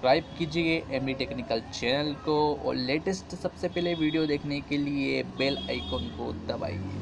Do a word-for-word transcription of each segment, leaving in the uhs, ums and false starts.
Subscribe कीजिए MD technical channel को और लेटेस्ट सबसे पहले वीडियो देखने के लिए बेल आइकन को दबाइए।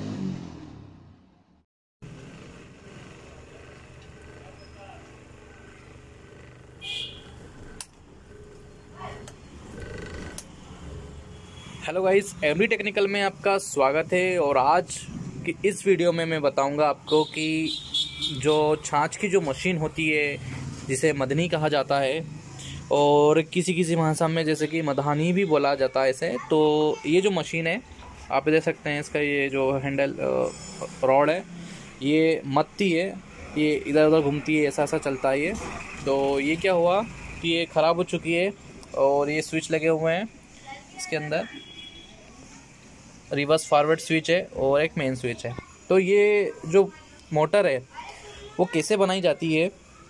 हेलो गाइस, एमडी टेक्निकल में आपका स्वागत है। और आज की इस वीडियो में मैं बताऊंगा आपको कि जो छाछ की जो मशीन होती है जिसे मदनी कहा जाता है और किसी किसी भाषा में जैसे कि मधानी भी बोला जाता है इसे। तो ये जो मशीन है आप देख सकते हैं, इसका ये जो हैंडल रॉड है ये मत्ती है, ये इधर उधर घूमती है, ऐसा ऐसा चलता है ये। तो ये क्या हुआ कि ये ख़राब हो चुकी है और ये स्विच लगे हुए हैं इसके अंदर, रिवर्स फॉरवर्ड स्विच है और एक मेन स्विच है। तो ये जो मोटर है वो कैसे बनाई जाती है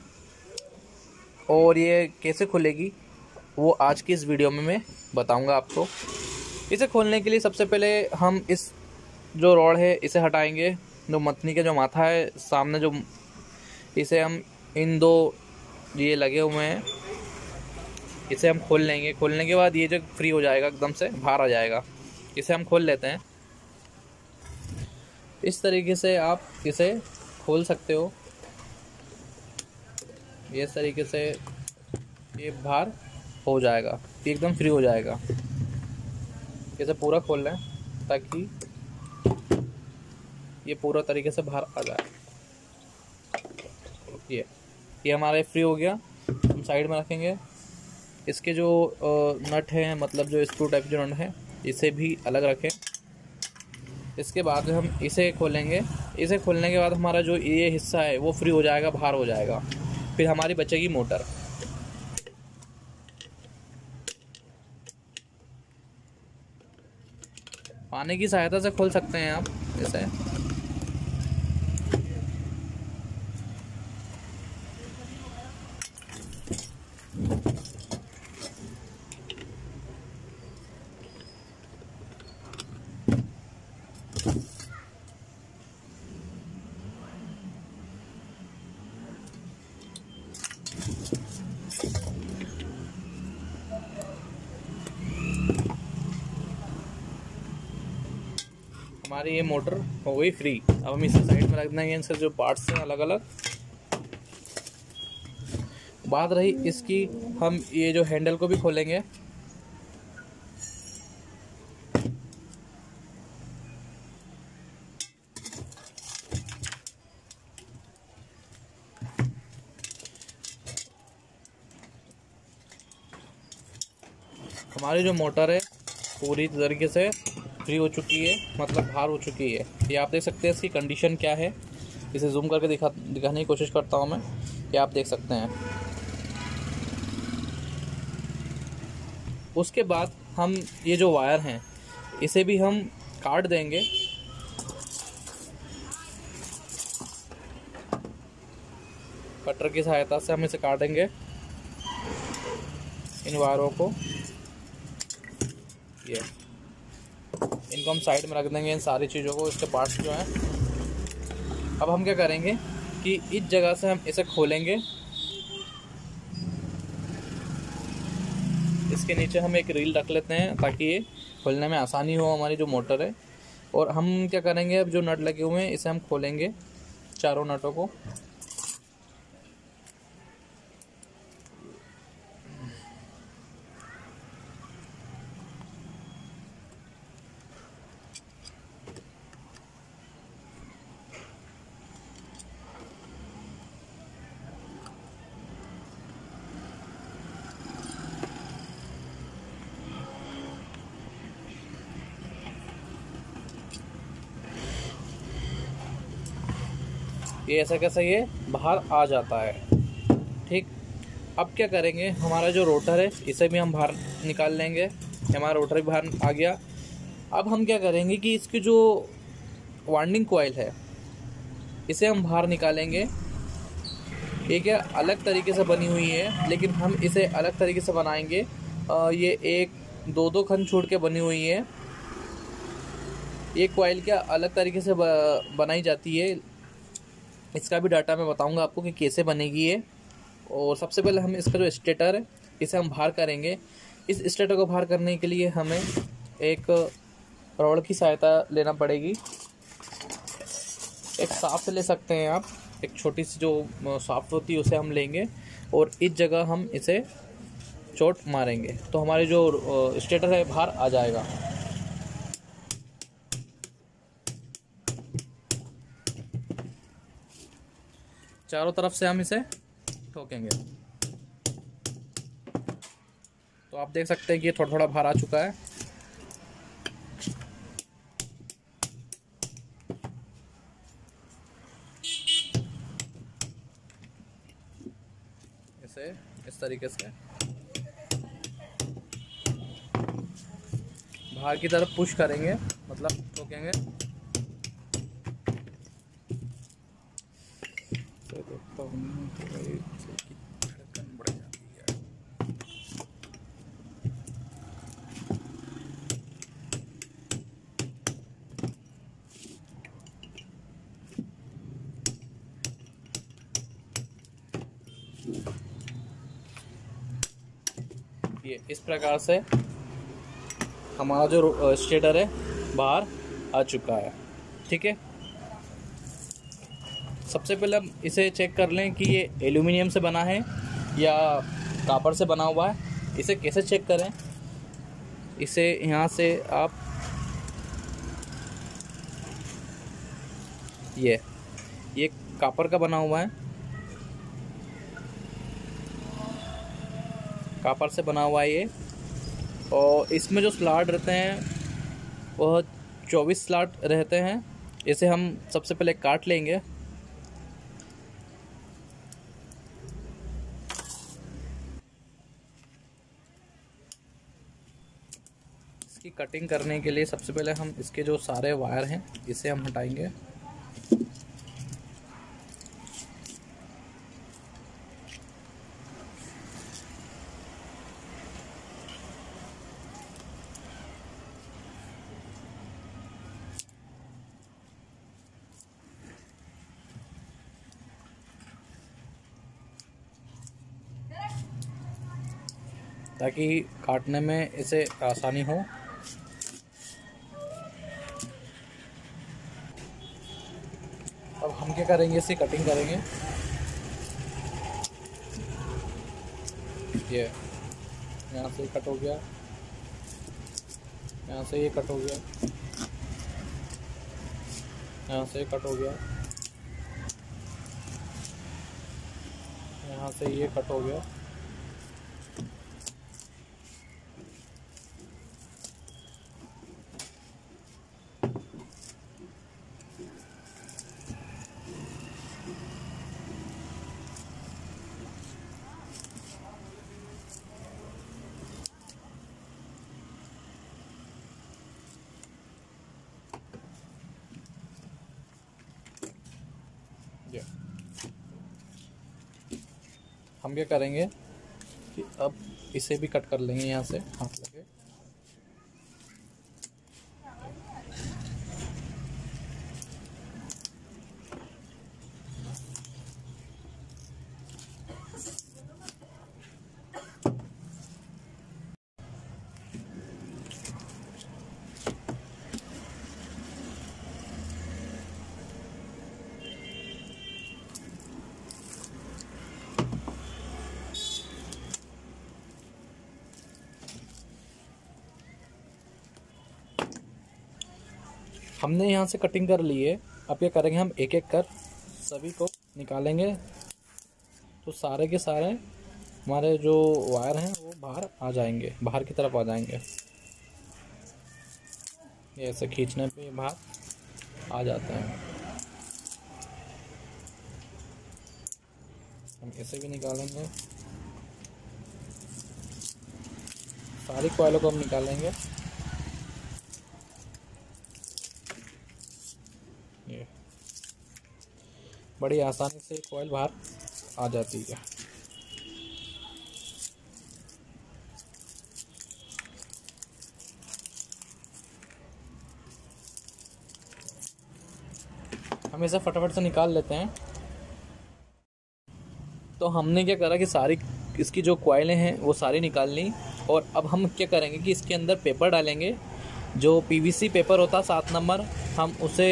और ये कैसे खुलेगी वो आज की इस वीडियो में मैं बताऊंगा आपको। इसे खोलने के लिए सबसे पहले हम इस जो रॉड है इसे हटाएंगे, जो मथनी का जो माथा है सामने जो, इसे हम इन दो ये लगे हुए हैं इसे हम खोल लेंगे। खोलने के बाद ये जो फ्री हो जाएगा, एकदम से बाहर आ जाएगा। इसे हम खोल लेते हैं। इस तरीके से आप इसे खोल सकते हो, ये इस तरीके से ये बाहर हो जाएगा, ये एकदम फ्री हो जाएगा। इसे पूरा खोल लें ताकि ये पूरा तरीके से बाहर आ जाए। ये ये हमारा फ्री हो गया। हम साइड में रखेंगे। इसके जो नट हैं, मतलब जो स्क्रू टाइप जो नट है, इसे भी अलग रखें। इसके बाद हम इसे खोलेंगे। इसे खोलने के बाद हमारा जो ये हिस्सा है वो फ्री हो जाएगा, बाहर हो जाएगा। फिर हमारी बचेगी मोटर। पानी की सहायता से खोल सकते हैं आप इसे। हमारी ये मोटर हो गई फ्री। अब हम इसे साइड में रख देंगे। इनसे जो पार्ट्स हैं अलग अलग। बात रही इसकी, हम ये जो हैंडल को भी खोलेंगे। हमारी जो मोटर है पूरी तरीके से फ्री हो चुकी है, मतलब बाहर हो चुकी है। ये आप देख सकते हैं इसकी कंडीशन क्या है। इसे जूम करके दिखा दिखाने की कोशिश करता हूँ मैं, कि आप देख सकते हैं। उसके बाद हम ये जो वायर हैं इसे भी हम काट देंगे। कटर की सहायता से हम इसे काटेंगे इन वायरों को। ये इनको हम साइड में रख देंगे, इन सारी चीज़ों को, इसके पार्ट्स जो हैं। अब हम क्या करेंगे कि इस जगह से हम इसे खोलेंगे। इसके नीचे हम एक रील रख लेते हैं ताकि ये खोलने में आसानी हो हमारी जो मोटर है। और हम क्या करेंगे, अब जो नट लगे हुए हैं इसे हम खोलेंगे, चारों नटों को। ये ऐसा कैसा ये बाहर आ जाता है। ठीक, अब क्या करेंगे, हमारा जो रोटर है इसे भी हम बाहर निकाल लेंगे। हमारा रोटर भी बाहर आ गया। अब हम क्या करेंगे कि इसकी जो वाइंडिंग कॉइल है इसे हम बाहर निकालेंगे। ये क्या अलग तरीके से बनी हुई है, लेकिन हम इसे अलग तरीके से बनाएंगे। ये एक दो दो खंड छोड़ के बनी हुई है। ये कॉइल क्या अलग तरीके से बनाई जाती है, इसका भी डाटा मैं बताऊंगा आपको कि कैसे बनेगी ये। और सबसे पहले हम इसका जो स्टेटर है इसे हम बाहर करेंगे। इस स्टेटर को बाहर करने के लिए हमें एक रॉड की सहायता लेना पड़ेगी। एक साफ से ले सकते हैं आप, एक छोटी सी जो साफ्ट होती है उसे हम लेंगे और इस जगह हम इसे चोट मारेंगे तो हमारे जो स्टेटर है बाहर आ जाएगा। चारों तरफ से हम इसे ठोकेंगे तो आप देख सकते हैं कि ये थोड़ा थोड़ा बाहर आ चुका है। इसे इस तरीके से बाहर की तरफ पुश करेंगे, मतलब ठोकेंगे। देखता हूँ धड़कन बढ़ जाती है। ये इस प्रकार से हमारा जो स्टेटर है बाहर आ चुका है। ठीक है, सबसे पहले हम इसे चेक कर लें कि ये एल्यूमिनियम से बना है या कॉपर से बना हुआ है। इसे कैसे चेक करें, इसे यहाँ से आप ये ये कॉपर का बना हुआ है, कॉपर से बना हुआ है ये। और इसमें जो स्लॉट रहते हैं वह चौबीस स्लॉट रहते हैं। इसे हम सबसे पहले काट लेंगे। इसकी कटिंग करने के लिए सबसे पहले हम इसके जो सारे वायर हैं इसे हम हटाएंगे। ताकि काटने में इसे आसानी हो। अब हम क्या करेंगे, इसे कटिंग करेंगे। ये यहाँ से कट हो गया, यहाँ से ये कट हो गया, यहाँ से कट हो गया, यहाँ से ये कट हो गया। हम क्या करेंगे कि अब इसे भी कट कर लेंगे यहाँ से हाथ लगे। हमने यहाँ से कटिंग कर ली है। अब क्या करेंगे, हम एक एक कर सभी को निकालेंगे तो सारे के सारे हमारे जो वायर हैं वो बाहर आ जाएंगे, बाहर की तरफ आ जाएंगे। ये ऐसे खींचने पे बाहर आ जाते हैं। हम इसे भी निकालेंगे, सारी कॉइलों को हम निकालेंगे। ये बड़ी आसानी से कॉइल बाहर आ जाती है। हम इसे फटाफट से निकाल लेते हैं। तो हमने क्या करा कि सारी इसकी जो कॉइलें हैं वो सारी निकाल ली। और अब हम क्या करेंगे कि इसके अंदर पेपर डालेंगे, जो पीवीसी पेपर होता है सात नंबर, हम उसे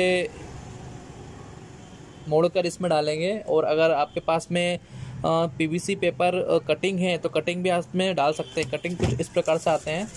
मोड़कर इसमें डालेंगे। और अगर आपके पास में पीवीसी पेपर कटिंग है तो कटिंग भी आप में डाल सकते हैं। कटिंग कुछ इस प्रकार से आते हैं।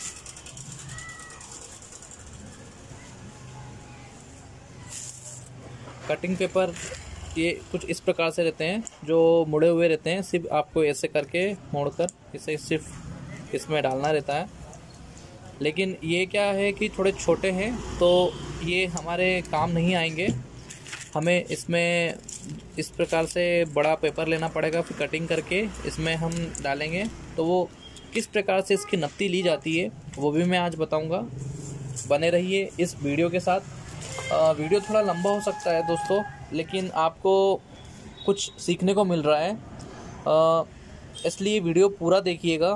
कटिंग पेपर ये कुछ इस प्रकार से रहते हैं, जो मुड़े हुए रहते हैं। सिर्फ आपको ऐसे करके मोड़कर इसे सिर्फ इसमें डालना रहता है। लेकिन ये क्या है कि थोड़े छोटे हैं तो ये हमारे काम नहीं आएंगे। हमें इसमें इस प्रकार से बड़ा पेपर लेना पड़ेगा, फिर कटिंग करके इसमें हम डालेंगे। तो वो किस प्रकार से इसकी नपती ली जाती है वो भी मैं आज बताऊंगा। बने रहिए इस वीडियो के साथ। आ, वीडियो थोड़ा लंबा हो सकता है दोस्तों, लेकिन आपको कुछ सीखने को मिल रहा है, आ, इसलिए वीडियो पूरा देखिएगा।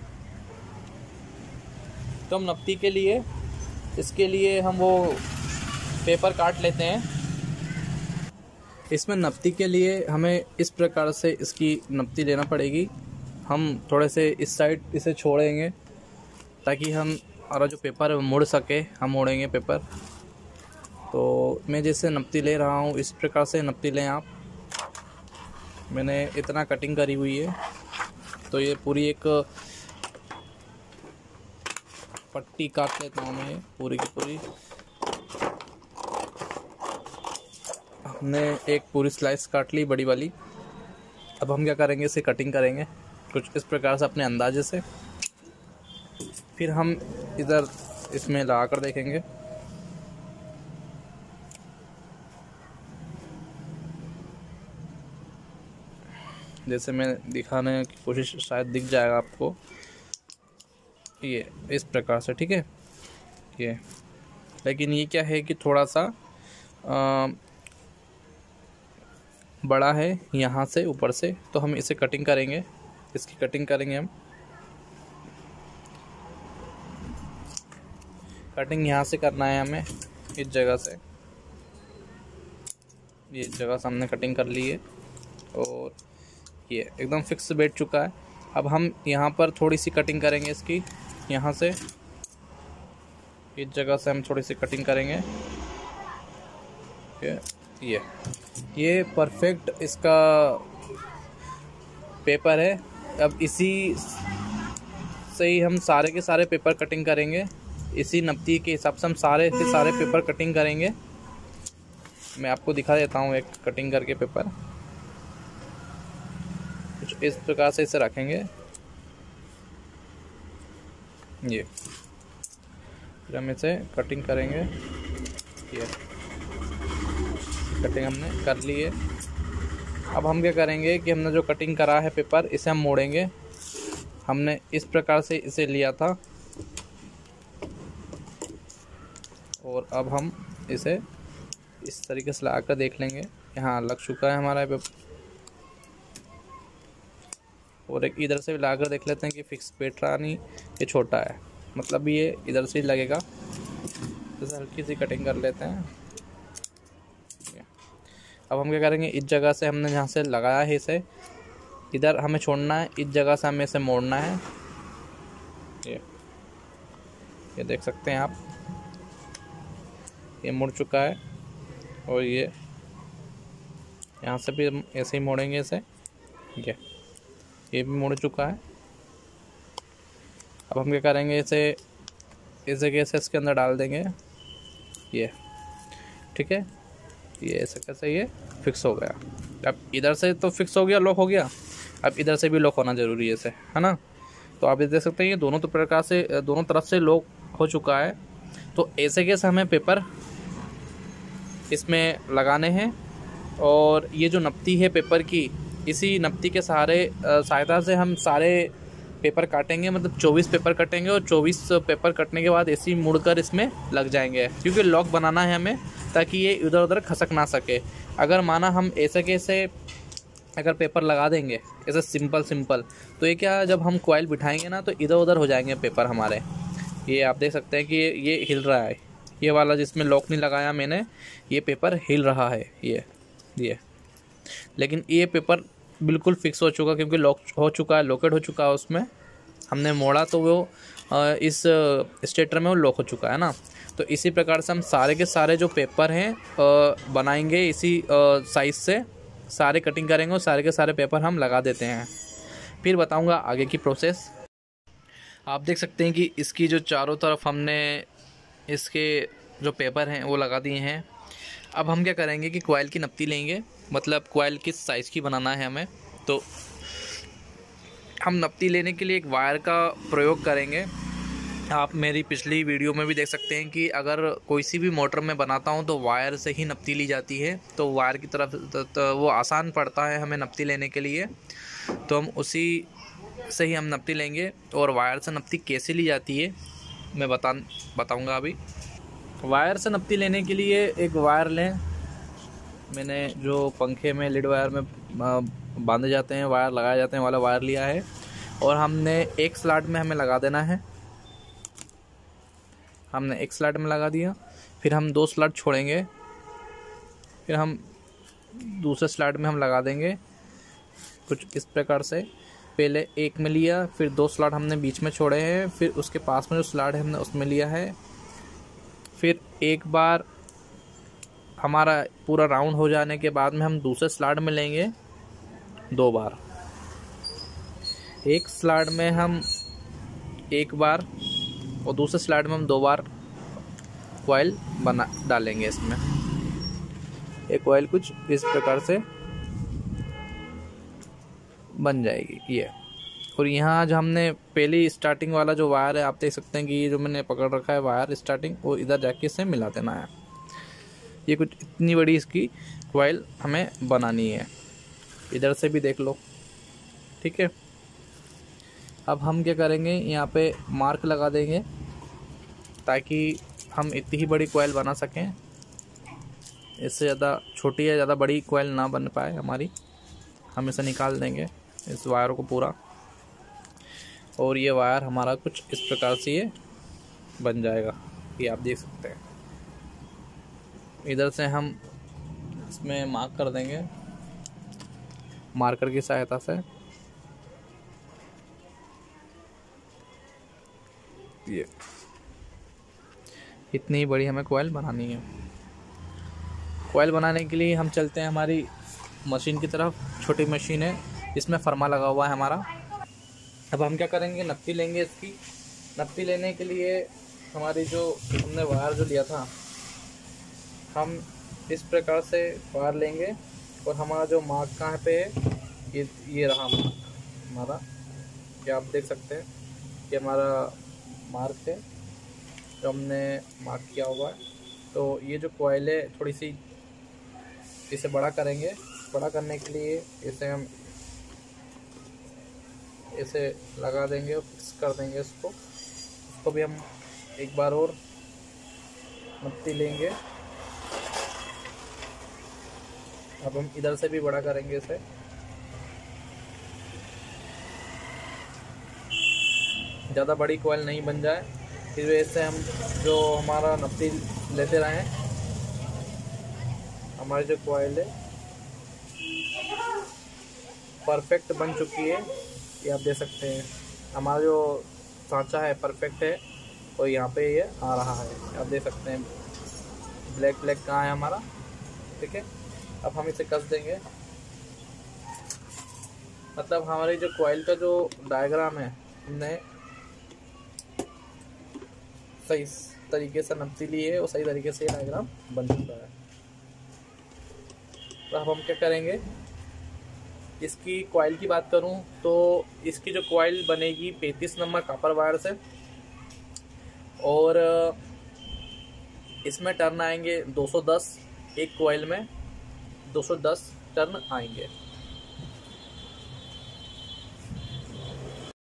तो हम नपती के लिए इसके लिए हम वो पेपर काट लेते हैं। इसमें नपती के लिए हमें इस प्रकार से इसकी नपती लेना पड़ेगी। हम थोड़े से इस साइड इसे छोड़ेंगे ताकि हम और जो पेपर है वो मुड़ सके। हम मोड़ेंगे पेपर। तो मैं जैसे नपती ले रहा हूँ इस प्रकार से नपती लें आप। मैंने इतना कटिंग करी हुई है, तो ये पूरी एक पट्टी काट लेता हूँ मैं पूरी की पूरी। हमने एक पूरी स्लाइस काट ली बड़ी वाली। अब हम क्या करेंगे, इसे कटिंग करेंगे कुछ इस प्रकार से अपने अंदाजे से। फिर हम इधर इसमें लगा कर देखेंगे। जैसे मैं दिखाने की कोशिश, शायद दिख जाएगा आपको, ये इस प्रकार से, ठीक है ये। लेकिन ये क्या है कि थोड़ा सा आ, बड़ा है यहाँ से ऊपर से, तो हम इसे कटिंग करेंगे। इसकी कटिंग करेंगे हम। कटिंग यहाँ से करना है हमें, इस जगह से। ये जगह से हमने कटिंग कर ली है और ये एकदम फिक्स बैठ चुका है। अब हम यहाँ पर थोड़ी सी कटिंग करेंगे इसकी, यहाँ से इस जगह से हम थोड़ी सी कटिंग करेंगे। ये ये ये परफेक्ट इसका पेपर है। अब इसी से ही हम सारे के सारे पेपर कटिंग करेंगे। इसी नपती के हिसाब से हम सारे के सारे पेपर कटिंग करेंगे। मैं आपको दिखा देता हूँ एक कटिंग करके पेपर। कुछ इस प्रकार से इसे रखेंगे ये। फिर हम इसे कटिंग करेंगे। ये कटिंग हमने कर ली है। अब हम क्या करेंगे कि हमने जो कटिंग करा है पेपर, इसे हम मोड़ेंगे। हमने इस प्रकार से इसे लिया था और अब हम इसे इस तरीके से लगा कर देख लेंगे। यहाँ लग चुका है हमारा पेपर। और एक इधर से भी ला कर देख लेते हैं कि फिक्स बैठ रहा नहीं, ये छोटा है, मतलब ये इधर से ही लगेगा। जैसे हल्की सी कटिंग कर लेते हैं। अब हम क्या करेंगे, इस जगह से हमने जहाँ से लगाया है इसे इधर हमें छोड़ना है। इस जगह से हमें इसे मोड़ना है। ये ये देख सकते हैं आप, ये मुड़ चुका है। और ये यहाँ से भी ऐसे ही मोड़ेंगे इसे। ये ये भी मुड़ चुका है। अब हम क्या करेंगे, इसे इस जगह से इसके अंदर डाल देंगे। ये ठीक है, ये ऐसे कैसे ये फिक्स हो गया। अब इधर से तो फिक्स हो गया, लॉक हो गया। अब इधर से भी लॉक होना ज़रूरी है इसे, है ना। तो आप ये देख सकते हैं ये दोनों तो प्रकार से दोनों तरफ से लॉक हो चुका है। तो ऐसे कैसे हमें पेपर इसमें लगाने हैं। और ये जो नपती है पेपर की, इसी नपती के सहारे सहायता से हम सारे पेपर काटेंगे। मतलब चौबीस पेपर कटेंगे और चौबीस पेपर कटने के बाद ऐसे ही मुड़कर इसमें लग जाएंगे, क्योंकि लॉक बनाना है हमें ताकि ये इधर उधर खसक ना सके। अगर माना हम ऐसे कैसे अगर पेपर लगा देंगे ऐसे सिंपल सिंपल, तो ये क्या, जब हम कॉइल बिठाएंगे ना तो इधर उधर हो जाएंगे पेपर हमारे। ये आप देख सकते हैं कि ये, ये हिल रहा है। ये वाला जिसमें लॉक नहीं लगाया मैंने, ये पेपर हिल रहा है ये ये लेकिन ये पेपर बिल्कुल फिक्स हो चुका, क्योंकि लॉक हो चुका है, लॉकेट हो चुका है उसमें। हमने मोड़ा तो वो इस स्टेटर में वो लॉक हो चुका है ना। तो इसी प्रकार से हम सारे के सारे जो पेपर हैं बनाएंगे इसी साइज़ से, सारे कटिंग करेंगे और सारे के सारे पेपर हम लगा देते हैं। फिर बताऊंगा आगे की प्रोसेस। आप देख सकते हैं कि इसकी जो चारों तरफ हमने इसके जो पेपर हैं वो लगा दिए हैं। अब हम क्या करेंगे कि कॉइल की नपती लेंगे, मतलब कॉइल किस साइज़ की बनाना है हमें। तो हम नपती लेने के लिए एक वायर का प्रयोग करेंगे। आप मेरी पिछली वीडियो में भी देख सकते हैं कि अगर कोई सी भी मोटर में बनाता हूं तो वायर से ही नपती ली जाती है। तो वायर की तरफ तो, तो वो आसान पड़ता है हमें नपती लेने के लिए, तो हम उसी से ही हम नपती लेंगे। और वायर से नपती कैसे ली जाती है मैं बता बताऊँगा अभी। वायर से नपती लेने के लिए एक वायर लें। मैंने जो पंखे में लीड वायर में बांधे जाते हैं, वायर लगाए जाते हैं वाला वायर लिया है, और हमने एक स्लॉट में हमें लगा देना है। हमने एक स्लॉट में लगा दिया, फिर हम दो स्लॉट छोड़ेंगे, फिर हम दूसरे स्लॉट में हम लगा देंगे कुछ इस प्रकार से। पहले एक में लिया, फिर दो स्लॉट हमने बीच में छोड़े हैं, फिर उसके पास में जो स्लॉट है हमने उसमें लिया है। फिर एक बार हमारा पूरा राउंड हो जाने के बाद में हम दूसरे स्लॉट में लेंगे दो बार। एक स्लॉट में हम एक बार और दूसरे स्लॉट में हम दो बार कॉइल बना डालेंगे इसमें। ये कॉइल कुछ इस प्रकार से बन जाएगी ये। और यहाँ जो हमने पहली स्टार्टिंग वाला जो वायर है, आप देख सकते हैं कि ये जो मैंने पकड़ रखा है वायर स्टार्टिंग, वो इधर जाके इसे मिला देना है। ये कुछ इतनी बड़ी इसकी कॉइल हमें बनानी है, इधर से भी देख लो, ठीक है। अब हम क्या करेंगे, यहाँ पे मार्क लगा देंगे ताकि हम इतनी ही बड़ी कॉइल बना सकें। इससे ज़्यादा छोटी या ज़्यादा बड़ी कॉइल ना बन पाए हमारी। हम इसे निकाल देंगे इस वायर को पूरा, और ये वायर हमारा कुछ इस प्रकार से ये बन जाएगा। ये आप देख सकते हैं। इधर से हम इसमें मार्क कर देंगे मार्कर की सहायता से। ये इतनी बड़ी हमें कॉइल बनानी है। कॉइल बनाने के लिए हम चलते हैं हमारी मशीन की तरफ। छोटी मशीन है, इसमें फरमा लगा हुआ है हमारा। अब हम क्या करेंगे, नपती लेंगे इसकी। नपती लेने के लिए हमारी जो हमने वायर जो लिया था, हम इस प्रकार से वायर लेंगे और हमारा जो मार्क कहाँ पे है, ये ये रहा मार्क हमारा। ये आप देख सकते हैं कि हमारा मार्क है जो हमने मार्क किया हुआ है। तो ये जो कॉइल है थोड़ी सी इसे बड़ा करेंगे। बड़ा करने के लिए इसे हम इसे लगा देंगे और फिक्स कर देंगे इसको। इसको भी हम एक बार और नपती लेंगे। अब हम इधर से भी बड़ा करेंगे इसे। ज़्यादा बड़ी कॉइल नहीं बन जाए, इस वजह से हम जो हमारा नपती लेते रहें। हमारी जो कॉइल है परफेक्ट बन चुकी है, ये आप देख सकते हैं। हमारा जो सांचा है परफेक्ट है और यहाँ पे ये आ रहा है, आप देख सकते हैं। ब्लैक ब्लैक कहाँ है हमारा, ठीक है। अब हम इसे कस देंगे। मतलब हमारी जो कॉइल का जो डायग्राम है, हमने सही तरीके से नपती ली है और सही तरीके से डायग्राम बन चुका है। तो अब हम क्या करेंगे, इसकी कॉइल की बात करूं तो इसकी जो कॉइल बनेगी पैंतीस नंबर कॉपर वायर से, और इसमें टर्न आएंगे दो सौ दस। एक कॉइल में दो सौ दस टर्न आएंगे।